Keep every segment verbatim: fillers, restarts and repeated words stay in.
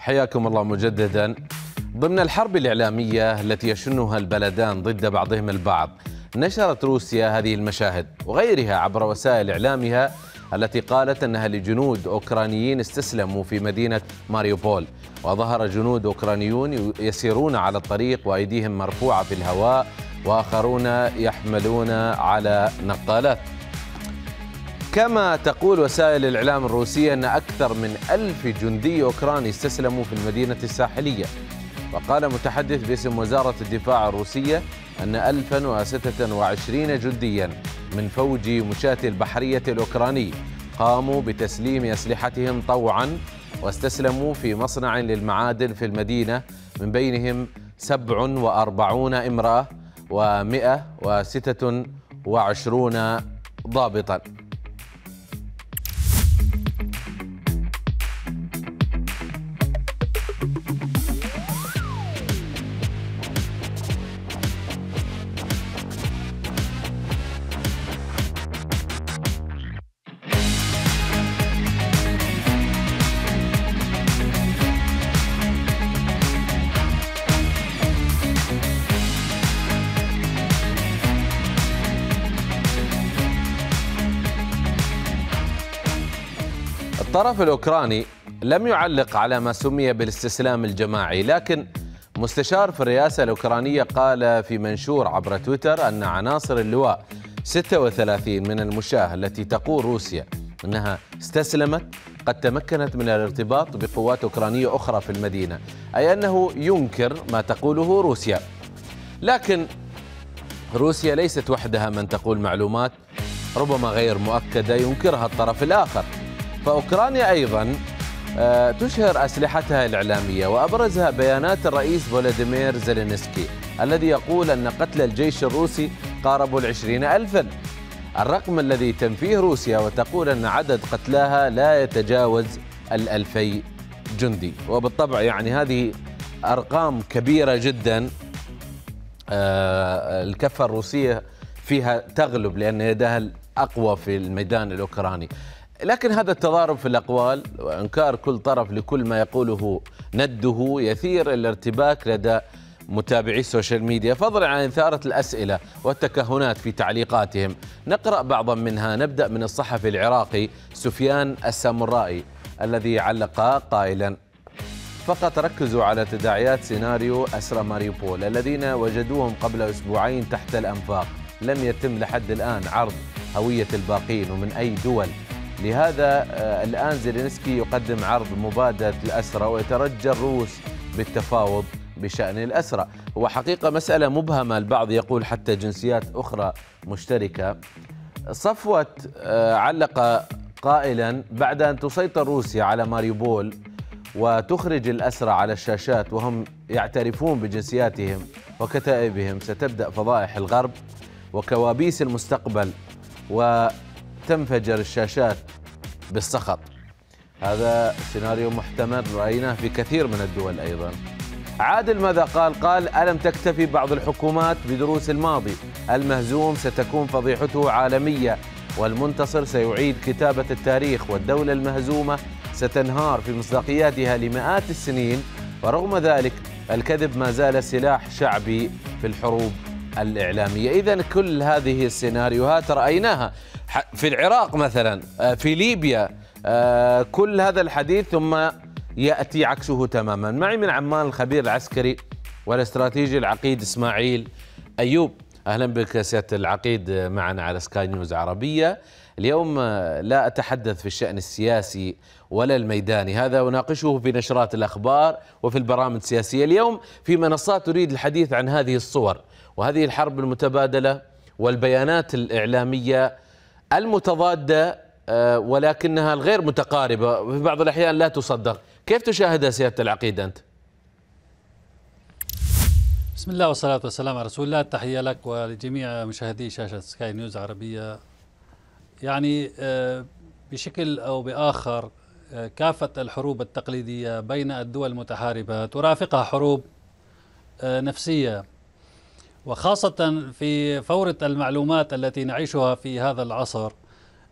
حياكم الله مجددا. ضمن الحرب الإعلامية التي يشنها البلدان ضد بعضهم البعض، نشرت روسيا هذه المشاهد وغيرها عبر وسائل إعلامها التي قالت أنها لجنود أوكرانيين استسلموا في مدينة ماريوبول، وظهر جنود أوكرانيون يسيرون على الطريق وأيديهم مرفوعة في الهواء وآخرون يحملون على نقالات. كما تقول وسائل الإعلام الروسية أن أكثر من ألف جندي أوكراني استسلموا في المدينة الساحلية. وقال متحدث باسم وزارة الدفاع الروسية أن ألفا وستة وعشرين جنديا من فوج مشاة البحرية الأوكراني قاموا بتسليم أسلحتهم طوعا واستسلموا في مصنع للمعادن في المدينة، من بينهم سبع وأربعون امرأة ومئة وستة وعشرون ضابطا. الطرف الأوكراني لم يعلق على ما سمي بالاستسلام الجماعي، لكن مستشار في الرئاسة الأوكرانية قال في منشور عبر تويتر أن عناصر اللواء ستة وثلاثين من المشاة التي تقول روسيا أنها استسلمت قد تمكنت من الارتباط بقوات أوكرانية أخرى في المدينة، أي أنه ينكر ما تقوله روسيا. لكن روسيا ليست وحدها من تقول معلومات ربما غير مؤكدة ينكرها الطرف الآخر، فأوكرانيا أيضا تشهر أسلحتها الإعلامية، وأبرزها بيانات الرئيس فولوديمير زيلينسكي الذي يقول أن قتل الجيش الروسي قاربوا العشرين ألفا، الرقم الذي تنفيه روسيا وتقول أن عدد قتلاها لا يتجاوز الألفي جندي. وبالطبع يعني هذه أرقام كبيرة جدا، الكفة الروسية فيها تغلب لأن يدها الأقوى في الميدان الأوكراني. لكن هذا التضارب في الأقوال وإنكار كل طرف لكل ما يقوله نده يثير الارتباك لدى متابعي السوشيال ميديا، فضلا عن إثارة الأسئلة والتكهنات في تعليقاتهم. نقرأ بعضا منها. نبدأ من الصحفي العراقي سفيان السامرائي الذي علق قائلا: فقط ركزوا على تداعيات سيناريو أسرى ماريوبول الذين وجدوهم قبل أسبوعين تحت الأنفاق، لم يتم لحد الآن عرض هوية الباقين ومن أي دول. لهذا الآن زيلينسكي يقدم عرض مبادرة الأسرى ويترجى الروس بالتفاوض بشأن الأسرى. هو حقيقة مسألة مبهمة، البعض يقول حتى جنسيات أخرى مشتركة. صفوة علق قائلا: بعد أن تسيطر روسيا على ماريوبول وتخرج الأسرى على الشاشات وهم يعترفون بجنسياتهم وكتائبهم، ستبدأ فضائح الغرب وكوابيس المستقبل وتنفجر الشاشات بالسخط. هذا سيناريو محتمل رأيناه في كثير من الدول أيضا. عادل ماذا قال؟ قال: ألم تكتفي بعض الحكومات بدروس الماضي؟ المهزوم ستكون فضيحته عالمية، والمنتصر سيعيد كتابة التاريخ، والدولة المهزومة ستنهار في مصداقياتها لمئات السنين، ورغم ذلك الكذب ما زال سلاح شعبي في الحروب الإعلامية. إذن كل هذه السيناريوهات رأيناها في العراق مثلا، في ليبيا، كل هذا الحديث ثم يأتي عكسه تماما. معي من عمان الخبير العسكري والاستراتيجي العقيد إسماعيل أيوب. أهلا بك سيادة العقيد معنا على سكاي نيوز عربية. اليوم لا أتحدث في الشأن السياسي ولا الميداني، هذا أناقشه في نشرات الأخبار وفي البرامج السياسية. اليوم في منصات تريد الحديث عن هذه الصور وهذه الحرب المتبادلة والبيانات الإعلامية المتضادة ولكنها الغير متقاربة في بعض الأحيان لا تصدق. كيف تشاهدها سيادة العقيد أنت؟ بسم الله والصلاة والسلام على رسول الله. تحية لك ولجميع مشاهدي شاشة سكاي نيوز عربية. يعني بشكل أو بآخر كافة الحروب التقليدية بين الدول المتحاربة ترافقها حروب نفسية، وخاصة في فورة المعلومات التي نعيشها في هذا العصر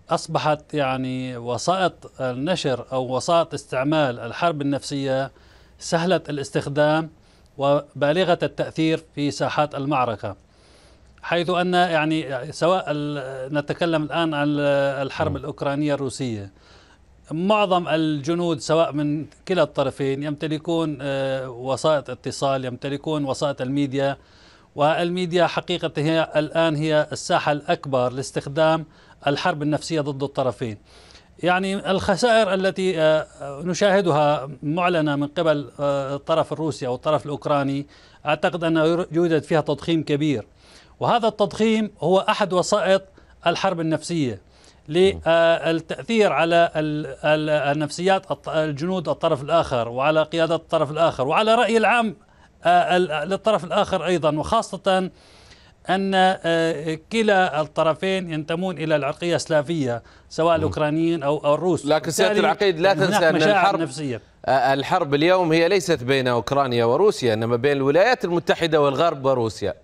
أصبحت يعني وسائط النشر أو وسائط استعمال الحرب النفسية سهلة الاستخدام وبالغة التأثير في ساحات المعركة، حيث أن يعني سواء نتكلم الآن عن الحرب الأوكرانية الروسية، معظم الجنود سواء من كلا الطرفين يمتلكون وسائط اتصال، يمتلكون وسائط الميديا، والميديا حقيقة هي الآن هي الساحة الأكبر لاستخدام الحرب النفسية ضد الطرفين. يعني الخسائر التي نشاهدها معلنة من قبل الطرف الروسي أو الطرف الأوكراني أعتقد أنه يوجد فيها تضخيم كبير، وهذا التضخيم هو أحد وسائط الحرب النفسية للتأثير على النفسيات الجنود الطرف الآخر، وعلى قيادة الطرف الآخر، وعلى رأي العام للطرف الآخر أيضا، وخاصة أن كلا الطرفين ينتمون إلى العرقية السلافية سواء الأوكرانيين أو الروس. لكن سيادة العقيد لا تنسى أن الحرب نفسية. الحرب اليوم هي ليست بين أوكرانيا وروسيا، إنما بين الولايات المتحدة والغرب وروسيا.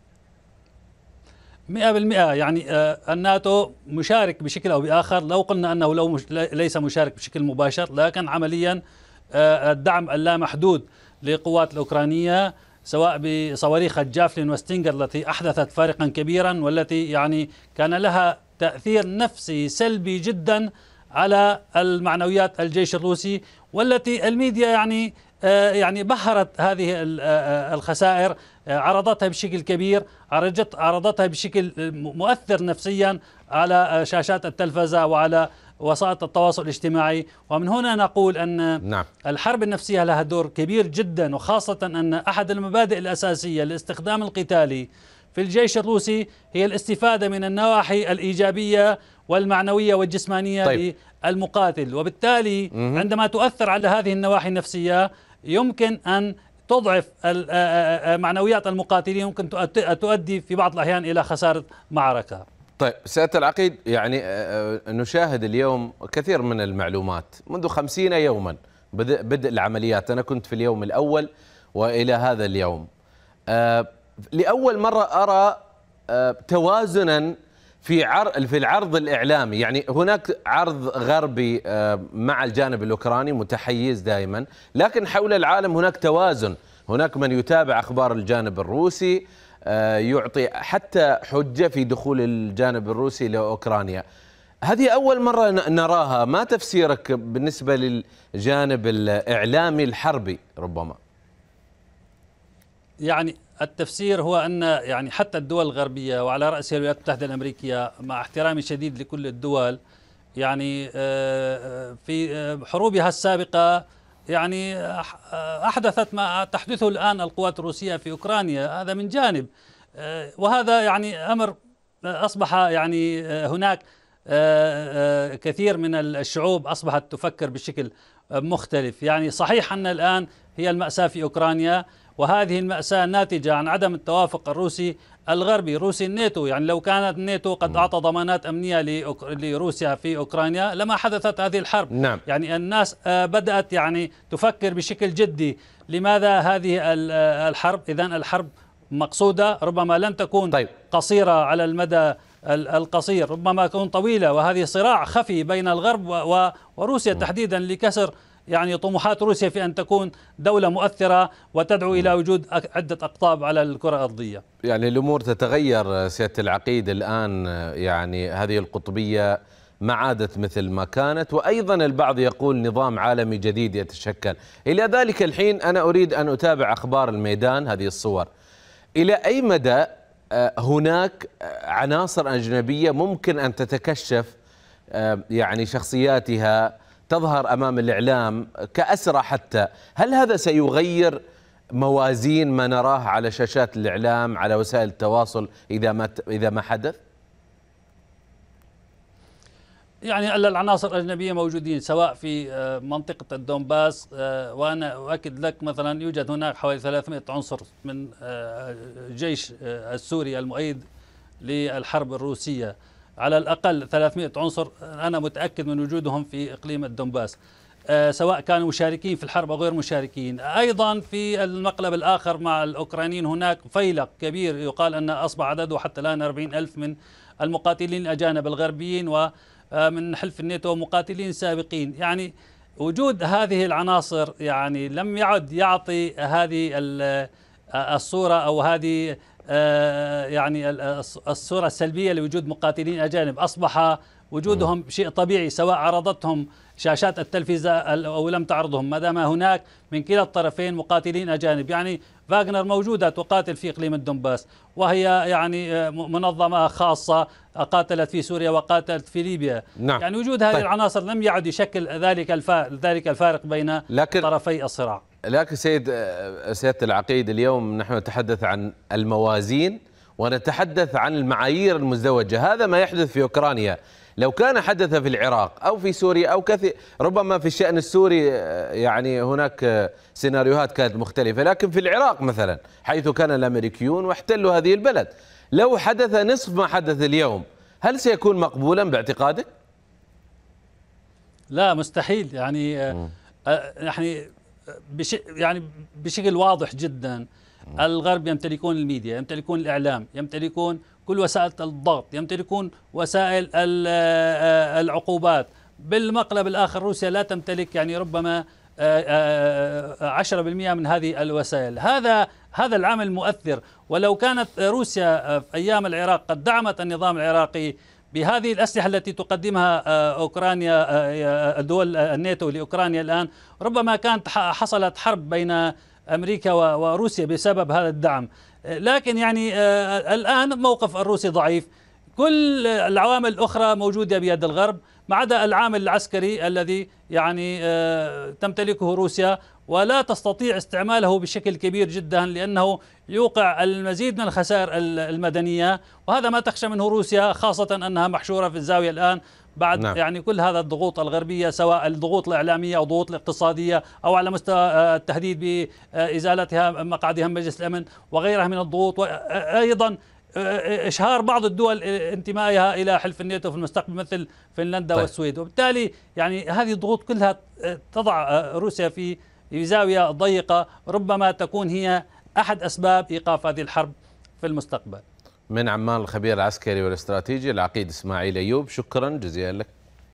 مئة بالمئة. يعني الناتو مشارك بشكل أو بآخر، لو قلنا أنه لو مش ليس مشارك بشكل مباشر، لكن عمليا الدعم اللامحدود للقوات الأوكرانية سواء بصواريخ الجافلين وستينجر التي أحدثت فارقا كبيرا، والتي يعني كان لها تأثير نفسي سلبي جدا على المعنويات الجيش الروسي، والتي الميديا يعني يعني بهرت هذه الخسائر، عرضتها بشكل كبير، عرضتها بشكل مؤثر نفسيا على شاشات التلفزة وعلى وسائط التواصل الاجتماعي. ومن هنا نقول أن نعم. الحرب النفسية لها دور كبير جدا، وخاصة أن أحد المبادئ الأساسية للاستخدام القتالي في الجيش الروسي هي الاستفادة من النواحي الإيجابية والمعنوية والجسمانية طيب. للمقاتل، وبالتالي م- عندما تؤثر على هذه النواحي النفسية يمكن أن تضعف معنويات المقاتلين، يمكن تؤدي في بعض الأحيان إلى خسارة معركة. طيب سيادة العقيد، يعني نشاهد اليوم كثير من المعلومات منذ خمسين يوما بدء, بدء العمليات. أنا كنت في اليوم الأول وإلى هذا اليوم لأول مرة أرى توازنا في عرض في العرض الإعلامي. يعني هناك عرض غربي مع الجانب الأوكراني متحيز دائما، لكن حول العالم هناك توازن، هناك من يتابع أخبار الجانب الروسي، يعطي حتى حجة في دخول الجانب الروسي لأوكرانيا. هذه أول مرة نراها، ما تفسيرك بالنسبة للجانب الإعلامي الحربي ربما؟ يعني التفسير هو أن يعني حتى الدول الغربية وعلى رأسها الولايات المتحدة الأمريكية، مع احترامي الشديد لكل الدول، يعني في حروبها السابقة يعني أحدثت ما تحدثه الآن القوات الروسية في أوكرانيا، هذا من جانب، وهذا يعني أمر أصبح يعني هناك كثير من الشعوب أصبحت تفكر بشكل مختلف. يعني صحيح أن الآن هي المأساة في أوكرانيا، وهذه المأساة ناتجة عن عدم التوافق الروسي الغربي، روسي الناتو. يعني لو كانت الناتو قد أعطى ضمانات أمنية لروسيا في أوكرانيا لما حدثت هذه الحرب. نعم. يعني الناس بدأت يعني تفكر بشكل جدي لماذا هذه الحرب؟ إذن الحرب مقصودة، ربما لن تكون طيب. قصيرة على المدى القصير، ربما تكون طويلة، وهذه صراع خفي بين الغرب وروسيا تحديدا لكسر يعني طموحات روسيا في أن تكون دولة مؤثرة وتدعو إلى وجود عدة أقطاب على الكرة الأرضية. يعني الأمور تتغير سيادة العقيد الآن، يعني هذه القطبية ما عادت مثل ما كانت، وأيضا البعض يقول نظام عالمي جديد يتشكل. إلى ذلك الحين أنا أريد أن أتابع أخبار الميدان، هذه الصور، إلى أي مدى هناك عناصر أجنبية ممكن أن تتكشف، يعني شخصياتها تظهر أمام الإعلام كأسرى حتى؟ هل هذا سيغير موازين ما نراه على شاشات الإعلام على وسائل التواصل إذا ما إذا ما حدث؟ يعني العناصر الأجنبية موجودين سواء في منطقة الدونباس، وأنا أؤكد لك مثلا يوجد هناك حوالي ثلاثمئة عنصر من الجيش السوري المؤيد للحرب الروسية، على الأقل ثلاثمئة عنصر أنا متأكد من وجودهم في إقليم الدونباس، سواء كانوا مشاركين في الحرب أو غير مشاركين. أيضا في المقلب الآخر مع الأوكرانيين هناك فيلق كبير، يقال أن أصبح عدده حتى الآن أربعين ألف من المقاتلين الأجانب الغربيين ومن حلف الناتو مقاتلين سابقين. يعني وجود هذه العناصر يعني لم يعد يعطي هذه الصورة أو هذه يعني الصورة السلبية لوجود مقاتلين أجانب. أصبح وجودهم شيء طبيعي سواء عرضتهم شاشات التلفزة أو لم تعرضهم، ما دام هناك من كلا الطرفين مقاتلين أجانب. يعني فاغنر موجودة تقاتل في إقليم الدنباس، وهي يعني منظمة خاصة قاتلت في سوريا وقاتلت في ليبيا. نعم. يعني وجود هذه طيب. العناصر لم يعد يشكل ذلك ذلك الفارق بين لكن طرفي الصراع. لكن سيد سيادة العقيد، اليوم نحن نتحدث عن الموازين ونتحدث عن المعايير المزدوجة. هذا ما يحدث في أوكرانيا لو كان حدث في العراق أو في سوريا أو كثير، ربما في الشأن السوري يعني هناك سيناريوهات كانت مختلفة، لكن في العراق مثلا حيث كان الأمريكيون واحتلوا هذه البلد، لو حدث نصف ما حدث اليوم هل سيكون مقبولا باعتقادك؟ لا مستحيل. يعني يعني بش يعني بشكل واضح جدا الغرب يمتلكون الميديا، يمتلكون الإعلام، يمتلكون كل وسائل الضغط، يمتلكون وسائل العقوبات. بالمقلب الآخر روسيا لا تمتلك يعني ربما عشرة بالمئة من هذه الوسائل. هذا هذا العامل مؤثر. ولو كانت روسيا في أيام العراق قد دعمت النظام العراقي بهذه الأسلحة التي تقدمها أوكرانيا، دول الناتو لأوكرانيا الآن، ربما كانت حصلت حرب بين أمريكا وروسيا بسبب هذا الدعم. لكن يعني الآن موقف الروسي ضعيف. كل العوامل الأخرى موجودة بيد الغرب ما عدا العامل العسكري الذي يعني تمتلكه روسيا ولا تستطيع استعماله بشكل كبير جدا، لأنه يوقع المزيد من الخسائر المدنية، وهذا ما تخشى منه روسيا، خاصة أنها محشورة في الزاوية الآن بعد نعم. يعني كل هذا الضغوط الغربية، سواء الضغوط الإعلامية أو الضغوط الاقتصادية أو على مستوى التهديد بإزالتها مقعدها من مجلس الأمن وغيرها من الضغوط، وأيضا إشهار بعض الدول انتمائها إلى حلف الناتو في المستقبل مثل فنلندا طيب. والسويد. وبالتالي يعني هذه الضغوط كلها تضع روسيا في زاوية ضيقة، ربما تكون هي أحد أسباب إيقاف هذه الحرب في المستقبل. من عمان الخبير العسكري والاستراتيجي العقيد إسماعيل أيوب، شكرا جزيلا لك.